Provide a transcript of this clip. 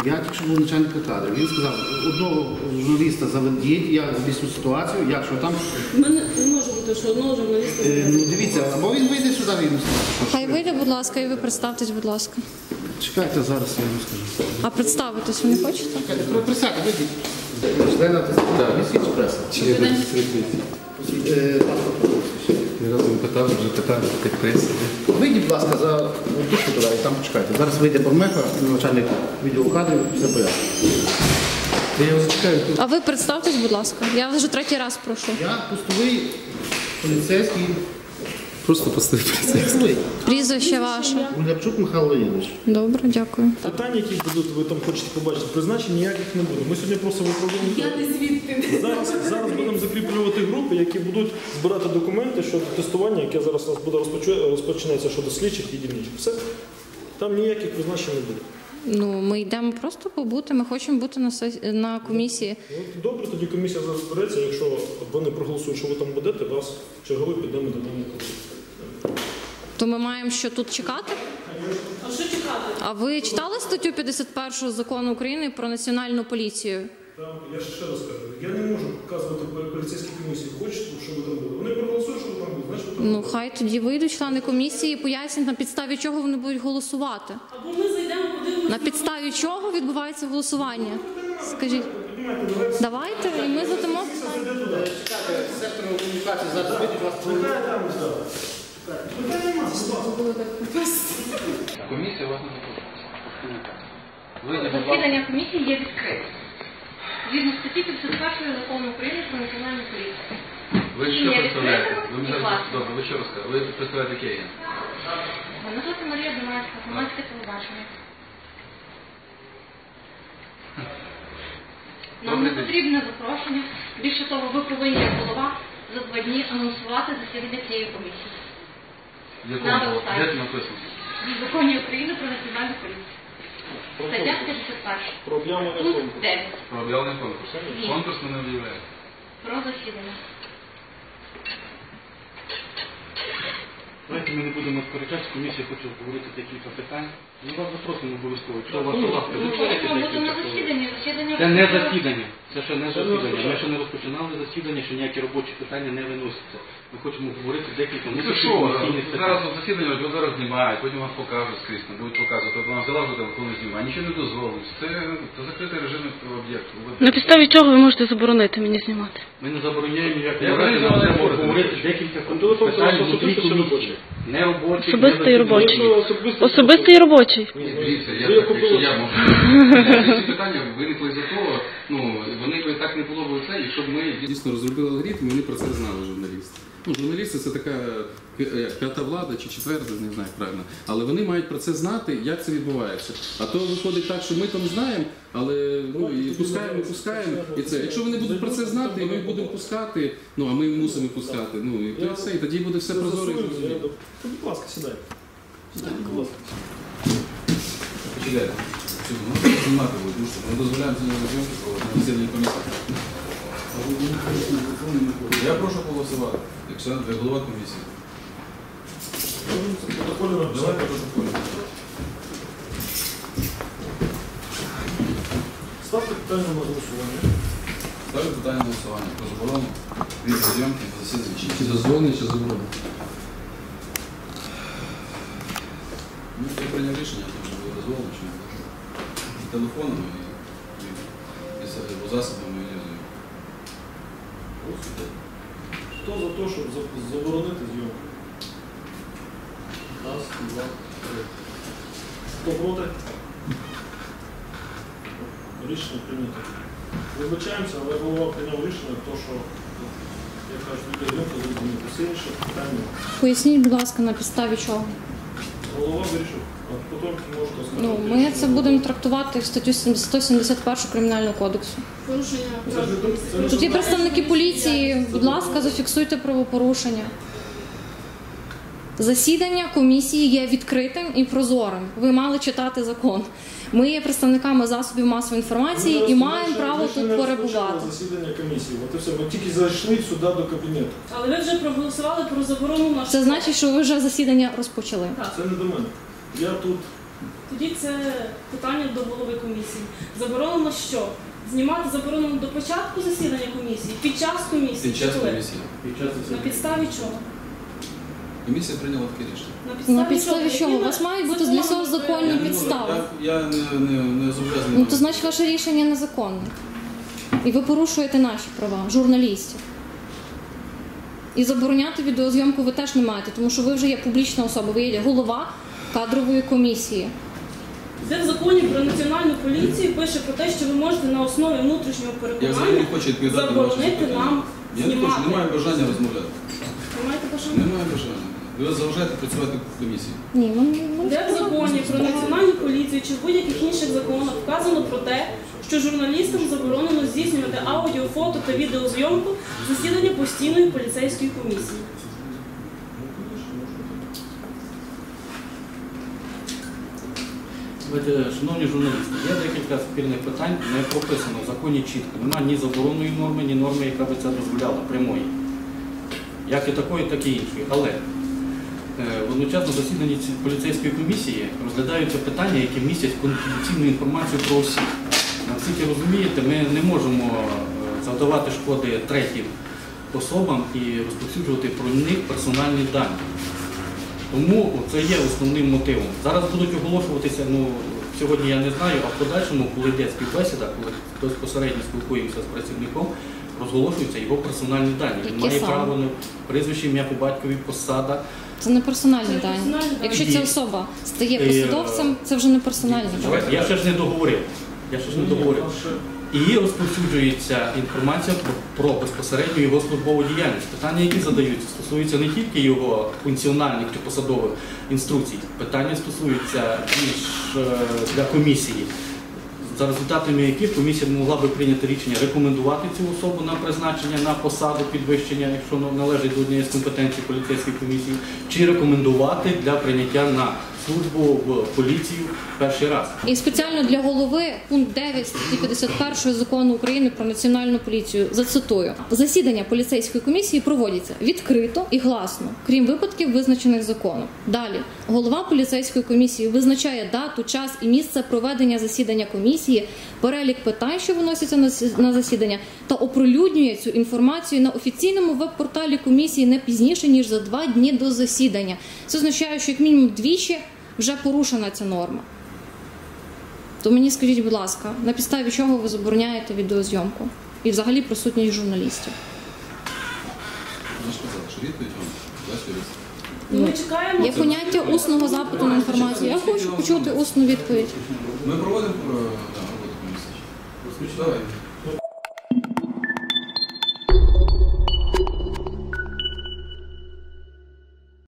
Я тільки що був начальника кадрів. Він сказав, одного журналіста заведіть, я об'ясню ситуацію, якщо там... Не може бути, що одного журналіста заведіть. Ну дивіться, або він вийде сюди, він скаже. Хай вийде, будь ласка, і ви представтесь, будь ласка. Чекайте, зараз я вам скажу. А представитись ви не хочете? Чекайте, присядьте, вийдіть. Члена висіть преса. Чи є реєстрація? Я разом питав, вже питав, як преса. Вийдіть, будь ласка, за душку туди, і там почекайте. Зараз вийде Бормеха, начальник відділу кадрів, все пояснить. Я його зачекаю тут. А ви представтесь, будь ласка. Я вже третій раз прошу. Я постовий поліцейський. Просто поставив поліцейський. Постовий. Прізвище ваше. Гулябчук Михайло Леонідович. Добре, дякую. Питання, які будуть, ви там хочете побачити, призначень ніяких не буде. Ми сьогодні просто виправляємо. Я не звідти. Зараз будемо закріплювати групи, які будуть збирати документи щодо тестування, яке зараз у нас буде розпочинається щодо слідчих і дільничих. Все. Там ніяких призначень не буде. Ну, ми йдемо просто побути, ми хочемо бути на комісії. Ну, добре, тоді комісія зараз збереться, якщо вони проголосують, що ви там будете, вас черговий підемо до даної комісії. То ми маємо що тут чекати? А що чекати? А ви читали статтю 51 Закону України про національну поліцію? Там, я ще раз кажу, я не можу показувати поліцейській комісії, хочете, що ви там були. Вони проголосують, що ви там були, значить ви там Ну, були. хай тоді вийдуть члени комісії і пояснять, на підставі чого вони будуть голосувати. Або ми зайдемо, подивимося. На підставі чого відбувається голосування? Скажіть. Давайте, і ми задамо. Чекайте, сектор комунікації зараз вийдіть, вас Комісія вас не запрошує. Засідання комісії є відкритим. Згідно статті 51 Закону України про національну поліцію. Ви що представляєте? Ви Будь мені ласка. добре, ви що розказали? Ви представляєте Київ? Мене звати Марія Доманська, громадське телебачення. Нам не потрібне запрошення. Більше того, ви повинні, як голова, за 2 дні анонсувати засідання цієї комісії. Якому? Де це написано? В Законі України про національну поліцію. Стаття 51. Про об'явлення Пункт конкурсу. 9. Про об'явлений конкурс. Ні. Конкурс ми не об'являємо. Про засідання. Давайте ми не будемо сперечатися, комісія хоче обговорити декілька питань. Ми вас запросимо обов'язково. Якщо у вас будь ласка, Ми відповідайте можемо бути на декілька хвилин. засіданні. Засідання Це не буде- засідання. Це ще не засідання. Ми ще не розпочинали засідання, що ніякі робочі питання не виносяться. Ми хочемо обговорити декілька Ну це що? комісійних Зараз питань. от засідання, от його зараз знімають, потім вас покажуть скрізь, там будуть показувати. От вона взяла вже телефон і знімає, нічого не дозволить. Це закритий режим об'єкту. На підставі чого ви можете заборонити мені знімати? Ми не забороняємо ніякого Я разу, не ми знаю, можемо що обговорити це. декілька Телефон питань це внутрі особистий чи комісії. робочий? Не робочий, Особистий не робочий. засідання. Особистий робочий. Дивіться, Ви якщо купили- я можу. Ці питання виникли з-за того, вони б так не було б це, якщо б ми дійсно розробили алгоритм, і вони про це знали, журналісти. Журналісти це така п'ята влада чи четверта, не знаю правильно. Але вони мають про це знати, як це відбувається. А то виходить так, що ми там знаємо, але і пускаємо, і це. Якщо вони будуть про це знати, і ми будемо пускати, а ми мусимо пускати. І то все, і тоді буде все прозоро і зрозуміло. Будь ласка, сідай. Будь ласка. Почекайте. Знімати будуть, тому що ми дозволяємо сьогодні зйомки проводити на засіданні комісії. Я прошу голосувати, якщо ви голова комісії. Протокольно написати. Давайте протокольно. Ставте питання на голосування. Ставлю питання на голосування про заборону відеозйомки на засіданні. Чи дозволені, чи заборонені? Я прийняв рішення, тому що було дозволено, чи не було. І телефоном, і засобами відеозйомки. Хто за те, щоб заборонити зйомку? Раз, два, три. Хто проти? Рішення прийнято. Вибачаємося, але голова прийняв рішення, то що, як кажуть, відеозйомка зрозуміти. Все інше питання. Поясніть, будь ласка, на підставі чого. Голова вирішив, а потім можете сказати. Ми це будемо трактувати в статтю 171 Кримінального кодексу. Порушення. Тут є представники поліції, будь ласка, зафіксуйте правопорушення. Засідання комісії є відкритим і прозорим. Ви мали читати закон. Ми є представниками засобів масової інформації і маємо право тут перебувати. Засідання комісії. От і все. Ми тільки зайшли сюди до кабінету. Але ви вже проголосували про заборону нашого. Це значить, що ви вже засідання розпочали. Це не до мене. Я тут Тоді це питання до голови комісії. Заборонено що? Знімати заборонено до початку засідання комісії, під час комісії. Під час чи коли? комісії. На підставі чого? Комісія прийняла таке рішення. На підставі чого? У вас мають бути для цього законні підстави. Я не зобов'язаний. Ну то значить ваше рішення незаконне. І ви порушуєте наші права, журналістів. І забороняти відеозйомку ви теж не маєте, тому що ви вже є публічна особа, ви є голова кадрової комісії. Де в законі про національну поліцію пише про те, що ви можете на основі внутрішнього Я взагалі не хочу переконання відповідати на ваші заборонити запитання. нам Я не знімати. хочу, не маю бажання розмовляти. Ви маєте бажання? Немає бажання. Ви заважаєте працювати в комісії. Ні, Де в законі про національну поліцію чи в будь-яких інших законах вказано про те, що журналістам заборонено здійснювати аудіо, фото та відеозйомку засідання постійної поліцейської комісії. Шановні журналісти, є декілька спільних питань, не прописано в законі чітко. Немає ні заборонної норми, ні норми, яка би це дозволяла, прямої. Як і такої, так і іншої. Але водночас на засіданні поліцейської комісії розглядаються питання, які містять конфіденційну інформацію про осіб. Наскільки розумієте, ми не можемо завдавати шкоди третім особам і розповсюджувати про них персональні дані. Тому це є основним мотивом. Зараз будуть оголошуватися, сьогодні я не знаю, а в подальшому, коли йде співбесіда, коли безпосередньо спілкуємося з працівником, розголошуються його персональні дані. Він Які має саме? право на прізвище, ім'я по батькові, посада. Це не персональні дані. персональні дані. Якщо ця особа стає посадовцем, це вже не персональні дані. Я ще ж не договорив. І розповсюджується інформація про безпосередньо його службову діяльність. Питання, які задаються, стосуються не тільки його функціональних чи посадових інструкцій. Питання стосуються більш для комісії, за результатами яких комісія могла би прийняти рішення рекомендувати цю особу на призначення на посаду підвищення, якщо належить до однієї з компетенцій поліцейської комісії, чи рекомендувати для прийняття на службу в поліцію перший раз. І спеціально для голови пункт 9 статті 51 Закону України про національну поліцію зацитую. Засідання поліцейської комісії проводяться відкрито і гласно, крім випадків, визначених законом. Далі. Голова поліцейської комісії визначає дату, час і місце проведення засідання комісії, перелік питань, що виносяться на засідання, та оприлюднює цю інформацію на офіційному веб-порталі комісії не пізніше, ніж за 2 дні до засідання. Це означає, що як мінімум двічі вже порушена ця норма. То мені скажіть, будь ласка, на підставі чого ви забороняєте відеозйомку? І взагалі присутність журналістів? Вона ж казала, що відповідь вам дасть юрист. Ми чекаємо. Є поняття усного запиту на інформацію. Я хочу почути усну відповідь. Ми проводимо роботу комісії. Давай.